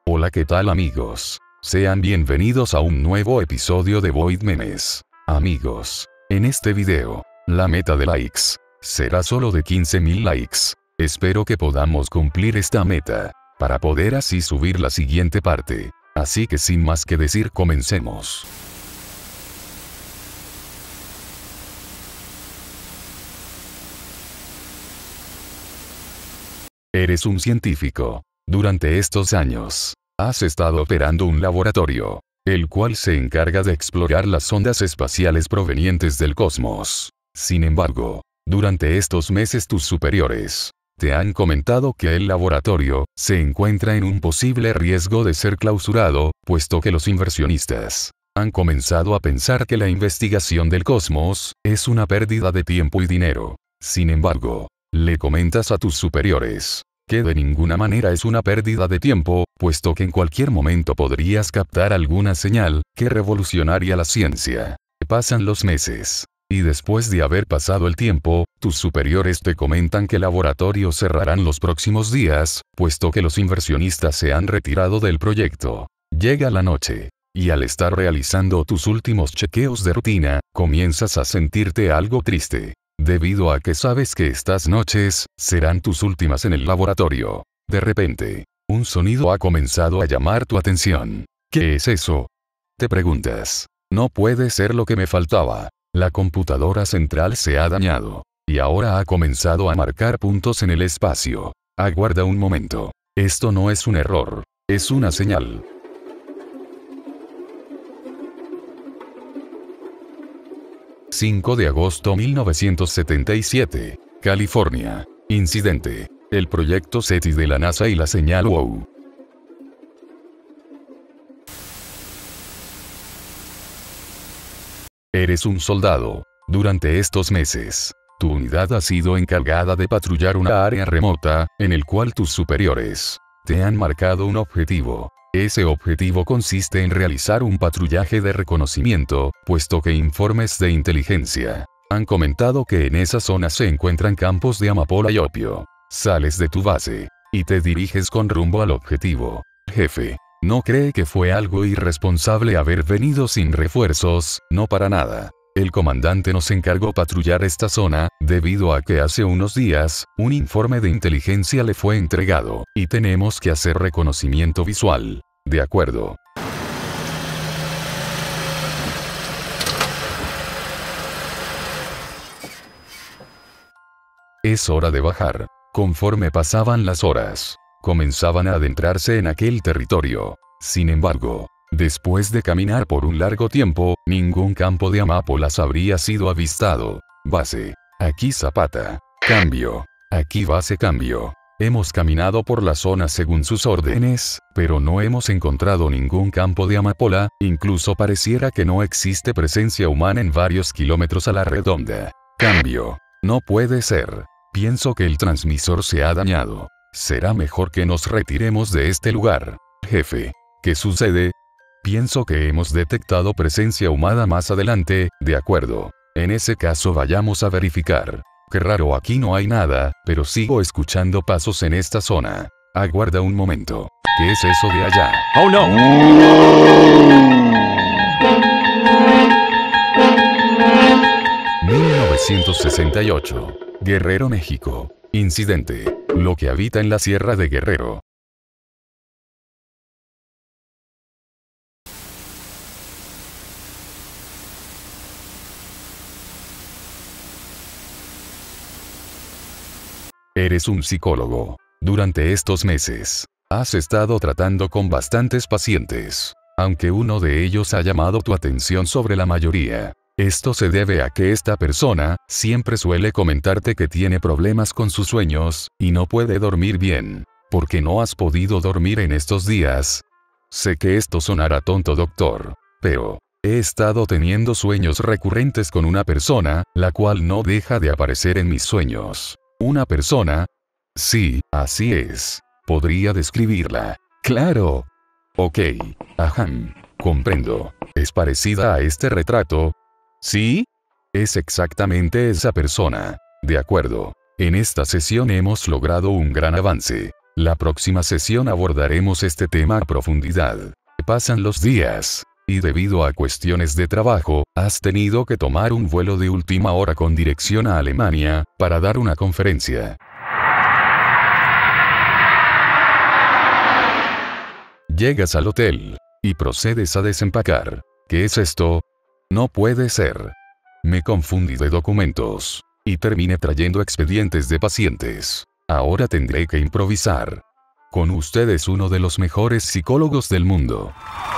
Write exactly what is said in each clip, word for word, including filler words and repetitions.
Hola, ¿qué tal amigos? Sean bienvenidos a un nuevo episodio de Void Memes. Amigos, en este video, la meta de likes será solo de quince mil likes. Espero que podamos cumplir esta meta, para poder así subir la siguiente parte. Así que sin más que decir, comencemos. Eres un científico. Durante estos años, has estado operando un laboratorio, el cual se encarga de explorar las ondas espaciales provenientes del cosmos. Sin embargo, durante estos meses tus superiores te han comentado que el laboratorio se encuentra en un posible riesgo de ser clausurado, puesto que los inversionistas han comenzado a pensar que la investigación del cosmos es una pérdida de tiempo y dinero. Sin embargo, le comentas a tus superiores que de ninguna manera es una pérdida de tiempo, puesto que en cualquier momento podrías captar alguna señal que revolucionaría la ciencia. Pasan los meses, y después de haber pasado el tiempo, tus superiores te comentan que el laboratorio cerrarán los próximos días, puesto que los inversionistas se han retirado del proyecto. Llega la noche, y al estar realizando tus últimos chequeos de rutina, comienzas a sentirte algo triste, debido a que sabes que estas noches serán tus últimas en el laboratorio. De repente, un sonido ha comenzado a llamar tu atención. ¿Qué es eso?, te preguntas. No puede ser lo que me faltaba. La computadora central se ha dañado, y ahora ha comenzado a marcar puntos en el espacio. Aguarda un momento. Esto no es un error, es una señal. cinco de agosto mil novecientos setenta y siete, California. Incidente. El proyecto SETI de la NASA y la señal WOW. Eres un soldado. Durante estos meses, tu unidad ha sido encargada de patrullar una área remota, en el cual tus superiores te han marcado un objetivo. Ese objetivo consiste en realizar un patrullaje de reconocimiento, puesto que informes de inteligencia han comentado que en esa zona se encuentran campos de amapola y opio. Sales de tu base, y te diriges con rumbo al objetivo. Jefe, ¿no cree que fue algo irresponsable haber venido sin refuerzos? No, para nada. El comandante nos encargó patrullar esta zona, debido a que hace unos días, un informe de inteligencia le fue entregado, y tenemos que hacer reconocimiento visual. De acuerdo. Es hora de bajar. Conforme pasaban las horas, comenzaban a adentrarse en aquel territorio. Sin embargo, después de caminar por un largo tiempo, ningún campo de amapolas habría sido avistado. Base. Aquí Zapata. Cambio. Aquí base cambio. Hemos caminado por la zona según sus órdenes, pero no hemos encontrado ningún campo de amapola, incluso pareciera que no existe presencia humana en varios kilómetros a la redonda. Cambio. No puede ser. Pienso que el transmisor se ha dañado. Será mejor que nos retiremos de este lugar. Jefe. ¿Qué sucede? Pienso que hemos detectado presencia humana más adelante. De acuerdo. En ese caso vayamos a verificar. Qué raro, aquí no hay nada, pero sigo escuchando pasos en esta zona. Aguarda un momento. ¿Qué es eso de allá? ¡Oh, no! mil novecientos sesenta y ocho. Guerrero, México. Incidente. Lo que habita en la Sierra de Guerrero. Eres un psicólogo. Durante estos meses, has estado tratando con bastantes pacientes, aunque uno de ellos ha llamado tu atención sobre la mayoría. Esto se debe a que esta persona siempre suele comentarte que tiene problemas con sus sueños, y no puede dormir bien. ¿Por qué no has podido dormir en estos días? Sé que esto sonará tonto, doctor, pero he estado teniendo sueños recurrentes con una persona, la cual no deja de aparecer en mis sueños. ¿Una persona? Sí, así es. ¿Podría describirla? Claro. Ok. Ajá. Comprendo. ¿Es parecida a este retrato? ¿Sí? Es exactamente esa persona. De acuerdo. En esta sesión hemos logrado un gran avance. La próxima sesión abordaremos este tema a profundidad. Pasan los días, y debido a cuestiones de trabajo, has tenido que tomar un vuelo de última hora con dirección a Alemania, para dar una conferencia. Llegas al hotel, y procedes a desempacar. ¿Qué es esto? No puede ser. Me confundí de documentos, y terminé trayendo expedientes de pacientes. Ahora tendré que improvisar. Con ustedes uno de los mejores psicólogos del mundo.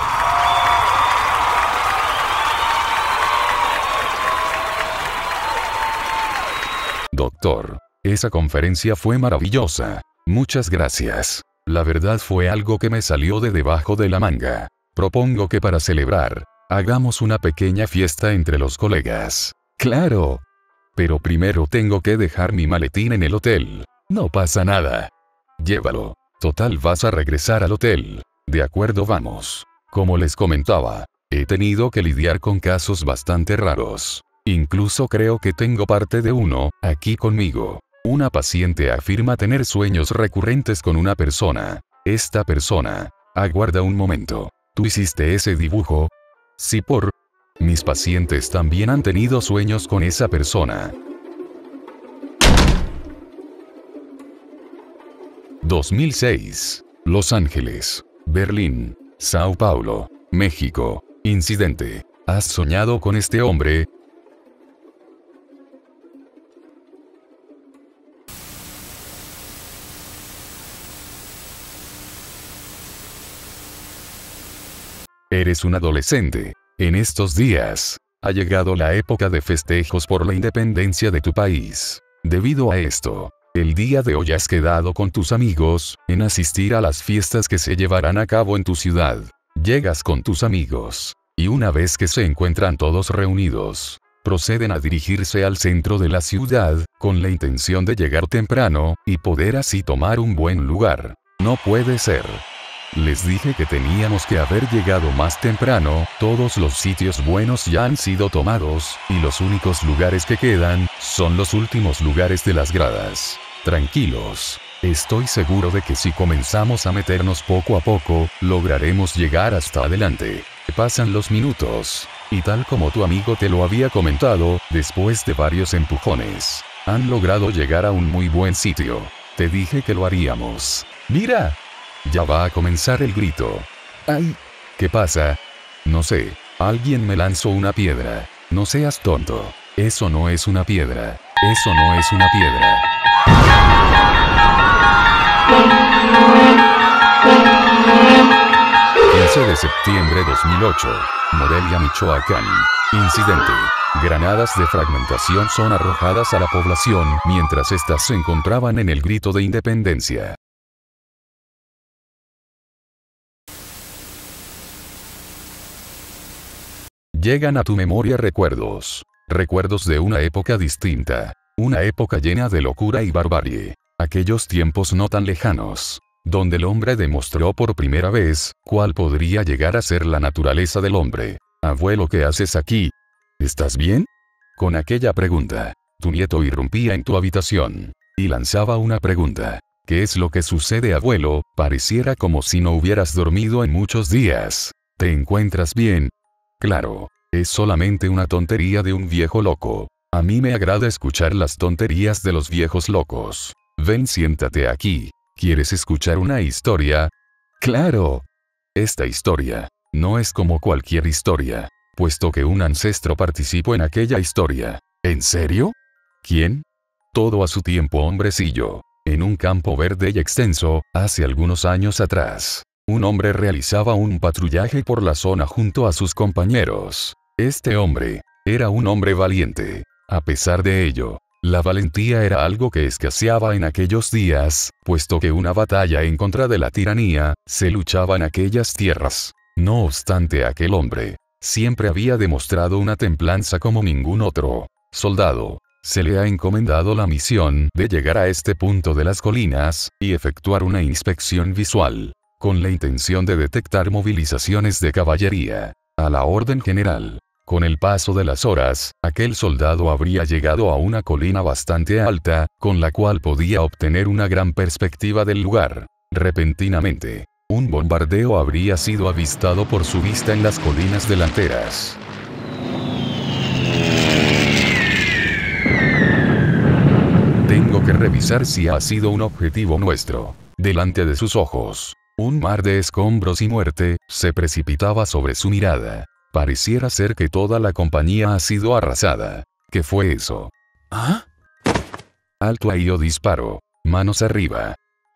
Doctor, esa conferencia fue maravillosa. Muchas gracias. La verdad fue algo que me salió de debajo de la manga. Propongo que para celebrar, hagamos una pequeña fiesta entre los colegas. ¡Claro! Pero primero tengo que dejar mi maletín en el hotel. No pasa nada. Llévalo. Total, vas a regresar al hotel. De acuerdo, vamos. Como les comentaba, he tenido que lidiar con casos bastante raros. Incluso creo que tengo parte de uno, aquí conmigo. Una paciente afirma tener sueños recurrentes con una persona. Esta persona. Aguarda un momento. ¿Tú hiciste ese dibujo? Sí, por... Mis pacientes también han tenido sueños con esa persona. dos mil seis. Los Ángeles, Berlín, Sao Paulo, México. Incidente. ¿Has soñado con este hombre? Eres un adolescente. En estos días, ha llegado la época de festejos por la independencia de tu país. Debido a esto, el día de hoy has quedado con tus amigos, en asistir a las fiestas que se llevarán a cabo en tu ciudad. Llegas con tus amigos, y una vez que se encuentran todos reunidos, proceden a dirigirse al centro de la ciudad, con la intención de llegar temprano, y poder así tomar un buen lugar. No puede ser. Les dije que teníamos que haber llegado más temprano, todos los sitios buenos ya han sido tomados, y los únicos lugares que quedan, son los últimos lugares de las gradas. Tranquilos. Estoy seguro de que si comenzamos a meternos poco a poco, lograremos llegar hasta adelante. Pasan los minutos, y tal como tu amigo te lo había comentado, después de varios empujones, han logrado llegar a un muy buen sitio. Te dije que lo haríamos. ¡Mira! Ya va a comenzar el grito. ¡Ay! ¿Qué pasa? No sé. Alguien me lanzó una piedra. No seas tonto. Eso no es una piedra. Eso no es una piedra. quince de septiembre de dos mil ocho. Morelia, Michoacán. Incidente. Granadas de fragmentación son arrojadas a la población mientras éstas se encontraban en el grito de independencia. Llegan a tu memoria recuerdos. Recuerdos de una época distinta. Una época llena de locura y barbarie. Aquellos tiempos no tan lejanos, donde el hombre demostró por primera vez, cuál podría llegar a ser la naturaleza del hombre. Abuelo, ¿qué haces aquí? ¿Estás bien? Con aquella pregunta, tu nieto irrumpía en tu habitación, y lanzaba una pregunta. ¿Qué es lo que sucede, abuelo? Pareciera como si no hubieras dormido en muchos días. ¿Te encuentras bien? Claro, es solamente una tontería de un viejo loco. A mí me agrada escuchar las tonterías de los viejos locos. Ven, siéntate aquí. ¿Quieres escuchar una historia? ¡Claro! Esta historia no es como cualquier historia, puesto que un ancestro participó en aquella historia. ¿En serio? ¿Quién? Todo a su tiempo, hombrecillo. En un campo verde y extenso, hace algunos años atrás, un hombre realizaba un patrullaje por la zona junto a sus compañeros. Este hombre era un hombre valiente. A pesar de ello, la valentía era algo que escaseaba en aquellos días, puesto que una batalla en contra de la tiranía se luchaba en aquellas tierras. No obstante, aquel hombre siempre había demostrado una templanza como ningún otro soldado. Se le ha encomendado la misión de llegar a este punto de las colinas y efectuar una inspección visual, con la intención de detectar movilizaciones de caballería. A la orden general. Con el paso de las horas, aquel soldado habría llegado a una colina bastante alta, con la cual podía obtener una gran perspectiva del lugar. Repentinamente, un bombardeo habría sido avistado por su vista en las colinas delanteras. Tengo que revisar si ha sido un objetivo nuestro. Delante de sus ojos, un mar de escombros y muerte se precipitaba sobre su mirada. Pareciera ser que toda la compañía ha sido arrasada. ¿Qué fue eso? ¿Ah? Alto ahí o disparo. Manos arriba.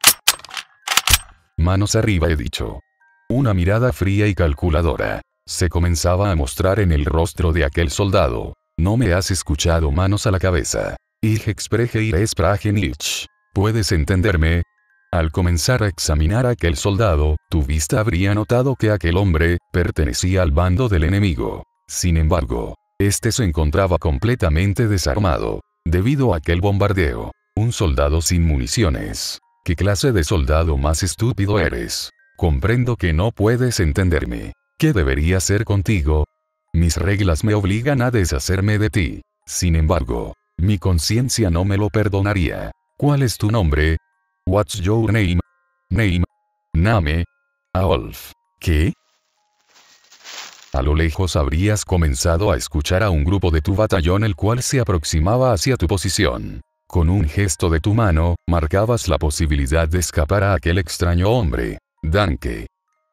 Manos arriba he dicho. Una mirada fría y calculadora se comenzaba a mostrar en el rostro de aquel soldado. No me has escuchado. Manos a la cabeza. Ich spreche Ihre Sprache nicht. ¿Puedes entenderme? Al comenzar a examinar a aquel soldado, tu vista habría notado que aquel hombre pertenecía al bando del enemigo. Sin embargo, este se encontraba completamente desarmado, debido a aquel bombardeo. Un soldado sin municiones. ¿Qué clase de soldado más estúpido eres? Comprendo que no puedes entenderme. ¿Qué debería hacer contigo? Mis reglas me obligan a deshacerme de ti. Sin embargo, mi conciencia no me lo perdonaría. ¿Cuál es tu nombre? What's your name? Name. Name. Aolf. ¿Qué? A lo lejos habrías comenzado a escuchar a un grupo de tu batallón el cual se aproximaba hacia tu posición. Con un gesto de tu mano, marcabas la posibilidad de escapar a aquel extraño hombre. Danke.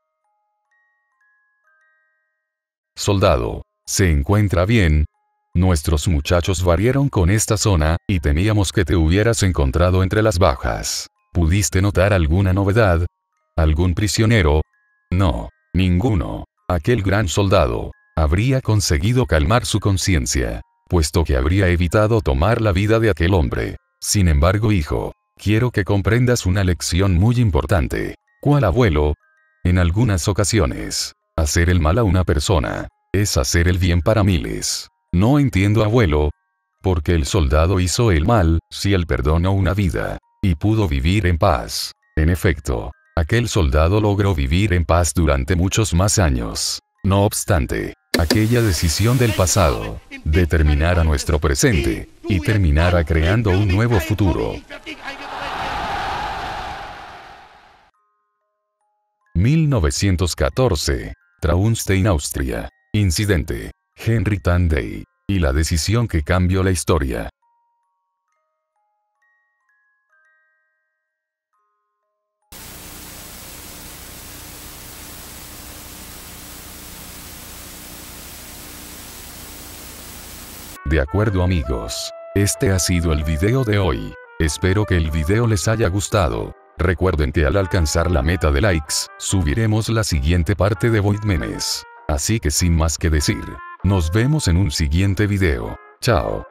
Soldado. ¿Se encuentra bien? Nuestros muchachos varieron con esta zona, y temíamos que te hubieras encontrado entre las bajas. ¿Pudiste notar alguna novedad? ¿Algún prisionero? No, ninguno. Aquel gran soldado habría conseguido calmar su conciencia, puesto que habría evitado tomar la vida de aquel hombre. Sin embargo, hijo, quiero que comprendas una lección muy importante. ¿Cuál, abuelo? En algunas ocasiones, hacer el mal a una persona es hacer el bien para miles. No entiendo, abuelo. Porque el soldado hizo el mal, si él perdonó una vida y pudo vivir en paz. En efecto, aquel soldado logró vivir en paz durante muchos más años. No obstante, aquella decisión del pasado determinara nuestro presente y terminara creando un nuevo futuro. mil novecientos catorce. Traunstein, Austria. Incidente. Henry Tanday. Y la decisión que cambió la historia. De acuerdo, amigos. Este ha sido el video de hoy. Espero que el video les haya gustado. Recuerden que al alcanzar la meta de likes, subiremos la siguiente parte de Void Memes. Así que sin más que decir, nos vemos en un siguiente video. Chao.